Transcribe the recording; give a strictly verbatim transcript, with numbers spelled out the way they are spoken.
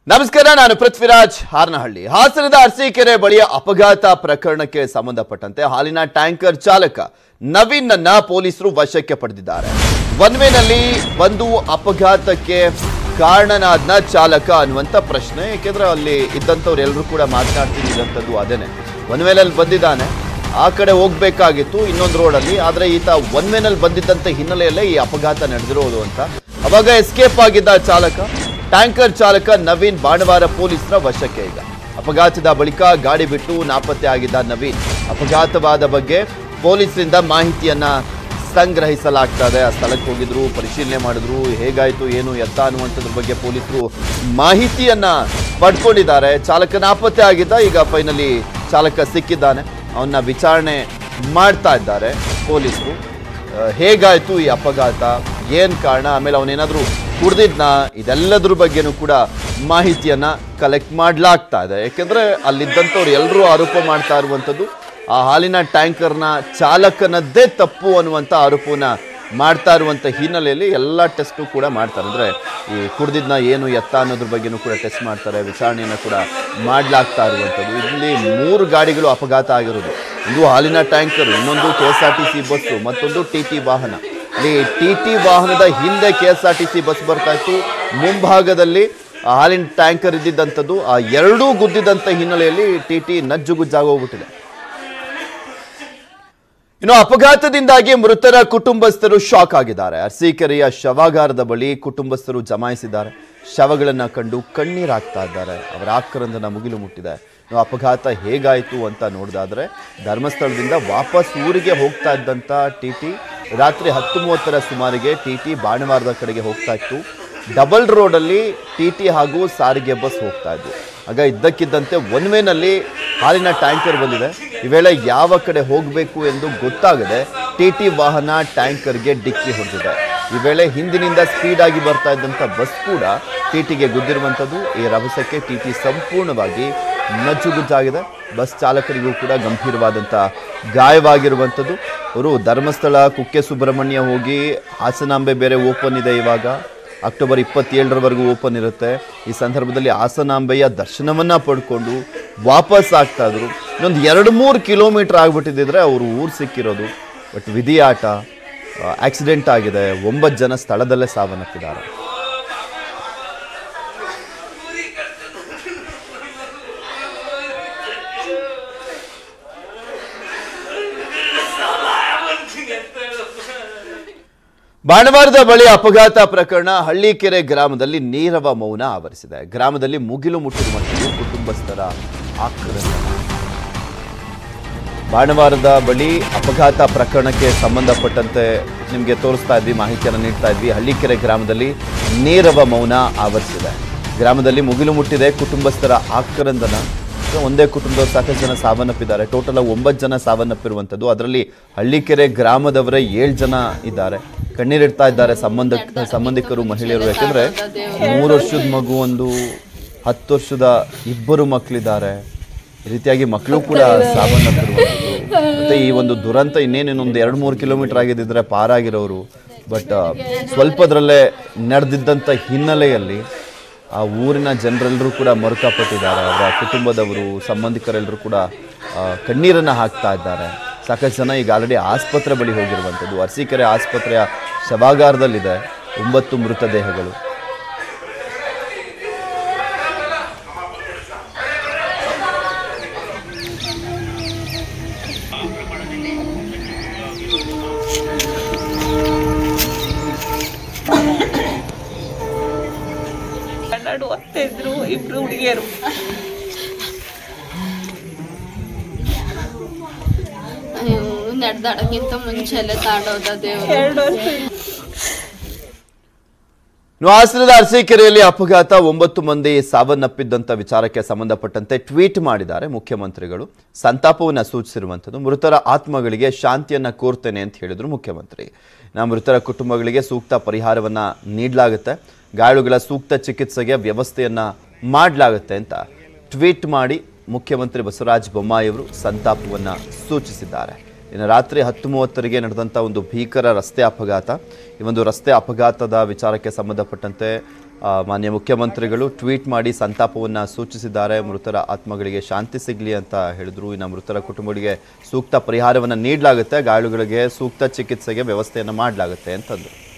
ನಮಸ್ಕಾರ, ನಾನು ಪೃಥ್ವಿರಾಜ್ ಹಾರನಹಳ್ಳಿ. ಹಾಸನದ ಅರಸೀಕೆರೆ ಬಳಿಯ ಅಪಘಾತ ಪ್ರಕರಣಕ್ಕೆ ಸಂಬಂಧಪಟ್ಟಂತೆ ಹಾಲಿನ ಟ್ಯಾಂಕರ್ ಚಾಲಕ ನವೀನ್ ಅನ್ನ ಪೊಲೀಸರು ವಶಕ್ಕೆ ಪಡೆದಿದ್ದಾರೆ. ಒನ್ ವೇನಲ್ಲಿ ಒಂದು ಅಪಘಾತಕ್ಕೆ ಕಾರಣನಾದ್ನ ಚಾಲಕ ಅನ್ನುವಂತ ಪ್ರಶ್ನೆ. ಯಾಕೆಂದ್ರೆ ಅಲ್ಲಿ ಇದ್ದಂಥವ್ರು ಎಲ್ಲರೂ ಕೂಡ ಮಾತನಾಡ್ತಿದ್ದಂಥದ್ದು ಅದೇನೆ. ಒನ್ ವೇನಲ್ಲಿ ಬಂದಿದ್ದಾನೆ, ಆ ಕಡೆ ಹೋಗ್ಬೇಕಾಗಿತ್ತು ಇನ್ನೊಂದು ರೋಡಲ್ಲಿ, ಆದ್ರೆ ಈತ ಒನ್ ವೇನಲ್ಲಿ ಬಂದಿದ್ದಂತ ಹಿನ್ನೆಲೆಯಲ್ಲೇ ಈ ಅಪಘಾತ ನಡೆದಿರೋದು ಅಂತ. ಅವಾಗ ಎಸ್ಕೇಪ್ ಆಗಿದ್ದ ಚಾಲಕ ಟ್ಯಾಂಕರ್ ಚಾಲಕ ನವೀನ್ ಭಾನುವಾರ ಪೊಲೀಸರ ವಶಕ್ಕೆ. ಈಗ ಅಪಘಾತದ ಬಳಿಕ ಗಾಡಿ ಬಿಟ್ಟು ನಾಪತ್ತೆ ಆಗಿದ್ದ ನವೀನ್. ಅಪಘಾತವಾದ ಬಗ್ಗೆ ಪೊಲೀಸರಿಂದ ಮಾಹಿತಿಯನ್ನ ಸಂಗ್ರಹಿಸಲಾಗ್ತಾ ಇದೆ. ಆ ಸ್ಥಳಕ್ಕೆ ಹೋಗಿದ್ರು, ಪರಿಶೀಲನೆ ಮಾಡಿದ್ರು, ಹೇಗಾಯ್ತು ಏನು ಎತ್ತ ಅನ್ನುವಂಥದ್ರ ಬಗ್ಗೆ ಪೊಲೀಸರು ಮಾಹಿತಿಯನ್ನ ಪಡ್ಕೊಂಡಿದ್ದಾರೆ. ಚಾಲಕ ನಾಪತ್ತೆ ಆಗಿದ್ದ, ಈಗ ಫೈನಲಿ ಚಾಲಕ ಸಿಕ್ಕಿದ್ದಾನೆ. ಅವನ್ನ ವಿಚಾರಣೆ ಮಾಡ್ತಾ ಇದ್ದಾರೆ ಪೊಲೀಸರು. ಹೇಗಾಯ್ತು ಈ ಅಪಘಾತ, ಏನ್ ಕಾರಣ, ಆಮೇಲೆ ಅವನೇನಾದ್ರೂ ಕುಡ್ದಿದ್ನ, ಇದೆಲ್ಲದ್ರ ಬಗ್ಗೆನೂ ಕೂಡ ಮಾಹಿತಿಯನ್ನ ಕಲೆಕ್ಟ್ ಮಾಡ್ಲಾಗ್ತಾ ಇದೆ. ಯಾಕೆಂದ್ರೆ ಅಲ್ಲಿದ್ದಂಥವ್ರು ಎಲ್ಲರೂ ಆರೋಪ ಮಾಡ್ತಾ ಇರುವಂಥದ್ದು ಆ ಹಾಲಿನ ಟ್ಯಾಂಕರ್ನ ಚಾಲಕನದ್ದೇ ತಪ್ಪು ಅನ್ನುವಂಥ ಆರೋಪವನ್ನ ಮಾಡ್ತಾ ಇರುವಂಥ ಹಿನ್ನೆಲೆಯಲ್ಲಿ ಎಲ್ಲ ಟೆಸ್ಟು ಕೂಡ ಮಾಡ್ತಾರೆ. ಅಂದರೆ ಈ ಕುಡ್ದಿದ್ನ ಏನು ಎತ್ತ ಅನ್ನೋದ್ರ ಬಗ್ಗೆನೂ ಕೂಡ ಟೆಸ್ಟ್ ಮಾಡ್ತಾರೆ, ವಿಚಾರಣೆಯನ್ನು ಕೂಡ ಮಾಡಲಾಗ್ತಾ ಇರುವಂಥದ್ದು. ಇಲ್ಲಿ ಮೂರು ಗಾಡಿಗಳು ಅಪಘಾತ ಆಗಿರೋದು. ಒಂದು ಹಾಲಿನ ಟ್ಯಾಂಕರ್, ಇನ್ನೊಂದು K S R T C bus, ಮತ್ತೊಂದು ಟಿ ಟಿ ವಾಹನ. ಇಲ್ಲಿ ಟಿ ಟಿ ವಾಹನದ ಹಿಂದೆ K S R T C bus ಬರ್ತಾ ಇತ್ತು, ಮುಂಭಾಗದಲ್ಲಿ ಹಾಲಿನ ಟ್ಯಾಂಕರ್ ಇದ್ದಿದ್ದಂಥದ್ದು. ಆ ಎರಡೂ ಗುದ್ದಿದಂಥ ಹಿನ್ನೆಲೆಯಲ್ಲಿ ಟಿ ಟಿ ನಜ್ಜುಗುಜ್ಜಾಗೋಗ್ಬಿಟ್ಟಿದೆ. ಇನ್ನು ಅಪಘಾತದಿಂದಾಗಿ ಮೃತರ ಕುಟುಂಬಸ್ಥರು ಶಾಕ್ ಆಗಿದ್ದಾರೆ. ಅರಸೀಕೆರೆಯ ಶವಾಗಾರದ ಬಳಿ ಕುಟುಂಬಸ್ಥರು ಜಮಾಯಿಸಿದ್ದಾರೆ. ಶವಗಳನ್ನು ಕಂಡು ಕಣ್ಣೀರಾಗ್ತಾ ಇದ್ದಾರೆ. ಅವರ ಆಕ್ರಂದನ ಮುಗಿಲು ಮುಟ್ಟಿದೆ. ಇನ್ನು ಅಪಘಾತ ಹೇಗಾಯಿತು ಅಂತ ನೋಡಿದಾದ್ರೆ, ಧರ್ಮಸ್ಥಳದಿಂದ ವಾಪಸ್ ಊರಿಗೆ ಹೋಗ್ತಾ ಇದ್ದಂಥ ಟಿ ಟಿ ರಾತ್ರಿ ಹತ್ತು ಮೂವತ್ತರ ಸುಮಾರಿಗೆ ಟಿ ಟಿ ಬಾಣವಾರದ ಕಡೆಗೆ ಹೋಗ್ತಾ ಇತ್ತು. ಡಬಲ್ ರೋಡಲ್ಲಿ ಟಿ ಟಿ ಹಾಗೂ ಸಾರಿಗೆ ಬಸ್ ಹೋಗ್ತಾ ಇದ್ವು. ಆಗ ಇದ್ದಕ್ಕಿದ್ದಂತೆ ಒನ್ ವೇನಲ್ಲಿ ಹಾಲಿನ ಟ್ಯಾಂಕರ್ ಬಂದಿದೆ. ಈ ವೇಳೆ ಯಾವ ಕಡೆ ಹೋಗಬೇಕು ಎಂದು ಗೊತ್ತಾಗದೆ ಟಿ ಟಿ ವಾಹನ ಟ್ಯಾಂಕರ್ಗೆ ಡಿಕ್ಕಿ ಹೊಡೆದಿದೆ. ಈ ವೇಳೆ ಹಿಂದಿನಿಂದ ಸ್ಪೀಡ್ ಆಗಿ ಬರ್ತಾ ಇದ್ದಂಥ ಬಸ್ ಕೂಡ ಟಿ ಟಿಗೆ ಗುದ್ದಿರುವಂಥದ್ದು. ಈ ರಭಸಕ್ಕೆ ಟಿ ಟಿ ಸಂಪೂರ್ಣವಾಗಿ ನಜ್ಜುಗುಜ್ಜಾಗಿದೆ. ಬಸ್ ಚಾಲಕರಿಗೂ ಕೂಡ ಗಂಭೀರವಾದಂಥ ಗಾಯವಾಗಿರುವಂಥದ್ದು. ಅವರು ಧರ್ಮಸ್ಥಳ, ಕುಕ್ಕೆ ಸುಬ್ರಹ್ಮಣ್ಯ ಹೋಗಿ, ಹಾಸನಾಂಬೆ ಬೇರೆ ಓಪನ್ ಇದೆ, ಇವಾಗ ಅಕ್ಟೋಬರ್ ಇಪ್ಪತ್ತೇಳರವರೆಗೂ ಓಪನ್ ಇರುತ್ತೆ. ಈ ಸಂದರ್ಭದಲ್ಲಿ ಹಾಸನಾಂಬೆಯ ದರ್ಶನವನ್ನ ಪಡ್ಕೊಂಡು ವಾಪಸ್ ಆಗ್ತಾ ಇದ್ರು. ಇನ್ನೊಂದು ಎರಡು ಮೂರು ಕಿಲೋಮೀಟರ್ ಆಗ್ಬಿಟ್ಟಿದ್ರೆ ಅವರು ಊರು ಸಿಕ್ಕಿರೋದು. ಬಟ್ ವಿಧಿಯಾಟ, ಆಕ್ಸಿಡೆಂಟ್ ಆಗಿದೆ. ಒಂಬತ್ತು ಜನ ಸ್ಥಳದಲ್ಲೇ ಸಾವನ್ನಪ್ಪಿದ್ದಾರೆ. ಬಾಣವಾರದ ಬಳಿ ಅಪಘಾತ ಪ್ರಕರಣ. ಹಳ್ಳಿಕೆರೆ ಗ್ರಾಮದಲ್ಲಿ ನೀರವ ಮೌನ ಆವರಿಸಿದೆ. ಗ್ರಾಮದಲ್ಲಿ ಮುಗಿಲು ಮುಟ್ಟಿರುವಂತಹ ಕುಟುಂಬಸ್ಥರ ಆಕ್ರಂದನ. ಬಾಣವಾರದ ಬಳಿ ಅಪಘಾತ ಪ್ರಕರಣಕ್ಕೆ ಸಂಬಂಧಪಟ್ಟಂತೆ ನಿಮಗೆ ತೋರಿಸ್ತಾ ಇದ್ವಿ, ಮಾಹಿತಿಯನ್ನು ನೀಡ್ತಾ ಇದ್ವಿ. ಹಳ್ಳಿಕೆರೆ ಗ್ರಾಮದಲ್ಲಿ ನೀರವ ಮೌನ ಆವರಿಸಿದೆ. ಗ್ರಾಮದಲ್ಲಿ ಮುಗಿಲು ಮುಟ್ಟಿದೆ ಕುಟುಂಬಸ್ಥರ ಆಕ್ರಂದನ. ಒಂದೇ ಕುಟುಂಬದವರು ಸಾಕಷ್ಟು ಜನ ಸಾವನ್ನಪ್ಪಿದ್ದಾರೆ. ಟೋಟಲ್ ಒಂಬತ್ತು ಜನ ಸಾವನ್ನಪ್ಪಿರುವಂಥದ್ದು. ಅದರಲ್ಲಿ ಹಳ್ಳಿಕೆರೆ ಗ್ರಾಮದವರೇ ಏಳು ಜನ ಇದ್ದಾರೆ. ಕಣ್ಣೀರಿಡ್ತಾ ಇದ್ದಾರೆ ಸಂಬಂಧ ಸಂಬಂಧಿಕರು, ಮಹಿಳೆಯರು. ಯಾಕೆಂದ್ರೆ ಮೂರು ವರ್ಷದ ಮಗು, ಒಂದು ಹತ್ತು ವರ್ಷದ ಇಬ್ಬರು ಮಕ್ಕಳಿದ್ದಾರೆ. ಈ ರೀತಿಯಾಗಿ ಮಕ್ಕಳು ಕೂಡ ಸಾವನ್ನಪ್ಪಿರುವಂಥದ್ದು. ಮತ್ತೆ ಈ ಒಂದು ದುರಂತ ಇನ್ನೇನೇನೊಂದು ಎರಡು ಮೂರು ಕಿಲೋಮೀಟರ್ ಆಗಿದ್ದಿದ್ರೆ ಪಾರಾಗಿರೋರು. ಬಟ್ ಸ್ವಲ್ಪದ್ರಲ್ಲೇ ನಡೆದಿದ್ದಂಥ ಹಿನ್ನೆಲೆಯಲ್ಲಿ ಆ ಊರಿನ ಜನರೆಲ್ಲರೂ ಕೂಡ ಮರುಕಪಟ್ಟಿದ್ದಾರೆ. ಅವರ ಕುಟುಂಬದವರು, ಸಂಬಂಧಿಕರೆಲ್ಲರೂ ಕೂಡ ಕಣ್ಣೀರನ್ನು ಹಾಕ್ತಾ ಇದ್ದಾರೆ. ಸಾಕಷ್ಟು ಜನ ಈಗ ಆಲ್ರೆಡಿ ಆಸ್ಪತ್ರೆ ಬಳಿ ಹೋಗಿರುವಂಥದ್ದು. ಅರಸೀಕೆರೆ ಆಸ್ಪತ್ರೆಯ ಶವಾಗಾರದಲ್ಲಿದೆ ಒಂಬತ್ತು ಮೃತದೇಹಗಳು. ಇದ್ರು ಇಬ್ರು ಹುಡುಗಿಯರು. ನಡೆದಾಡಕ್ಕಿಂತ ಮುಂಚೆ ಎಲ್ಲ ತಾಂಡೋದ ದೇವರು. ಎರಡು ವರ್ಷ ಹಾಸನದ ಅರಸೀಕೆರೆಯಲ್ಲಿ ಅಪಘಾತ, ಒಂಬತ್ತು ಮಂದಿ ಸಾವನ್ನಪ್ಪಿದ್ದಂಥ ವಿಚಾರಕ್ಕೆ ಸಂಬಂಧಪಟ್ಟಂತೆ ಟ್ವೀಟ್ ಮಾಡಿದ್ದಾರೆ ಮುಖ್ಯಮಂತ್ರಿಗಳು. ಸಂತಾಪವನ್ನು ಸೂಚಿಸಿರುವಂಥದ್ದು. ಮೃತರ ಆತ್ಮಗಳಿಗೆ ಶಾಂತಿಯನ್ನ ಕೋರ್ತೇನೆ ಅಂತ ಹೇಳಿದ್ರು ಮುಖ್ಯಮಂತ್ರಿ. ನಾ ಮೃತರ ಕುಟುಂಬಗಳಿಗೆ ಸೂಕ್ತ ಪರಿಹಾರವನ್ನ ನೀಡಲಾಗುತ್ತೆ, ಗಾಯಾಳುಗಳ ಸೂಕ್ತ ಚಿಕಿತ್ಸೆಗೆ ವ್ಯವಸ್ಥೆಯನ್ನ ಮಾಡಲಾಗುತ್ತೆ ಅಂತ ಟ್ವೀಟ್ ಮಾಡಿ ಮುಖ್ಯಮಂತ್ರಿ ಬಸವರಾಜ ಬೊಮ್ಮಾಯಿ ಅವರು ಸಂತಾಪವನ್ನ ಸೂಚಿಸಿದ್ದಾರೆ. ಇನ್ನು ರಾತ್ರಿ ಹತ್ತು ಮೂವತ್ತರಿಗೆ ನಡೆದಂಥ ಒಂದು ಭೀಕರ ರಸ್ತೆ ಅಪಘಾತ. ಈ ಒಂದು ರಸ್ತೆ ಅಪಘಾತದ ವಿಚಾರಕ್ಕೆ ಸಂಬಂಧಪಟ್ಟಂತೆ ಆ, ಮಾನ್ಯ ಮುಖ್ಯಮಂತ್ರಿಗಳು ಟ್ವೀಟ್ ಮಾಡಿ ಸಂತಾಪವನ್ನು ಸೂಚಿಸಿದ್ದಾರೆ. ಮೃತರ ಆತ್ಮಗಳಿಗೆ ಶಾಂತಿ ಸಿಗಲಿ ಅಂತ ಹೇಳಿದ್ರು. ಇನ್ನು ಮೃತರ ಕುಟುಂಬಗಳಿಗೆ ಸೂಕ್ತ ಪರಿಹಾರವನ್ನು ನೀಡಲಾಗುತ್ತೆ, ಗಾಯಾಳುಗಳಿಗೆ ಸೂಕ್ತ ಚಿಕಿತ್ಸೆಗೆ ವ್ಯವಸ್ಥೆಯನ್ನು ಮಾಡಲಾಗುತ್ತೆ ಅಂತಂದ್ರು.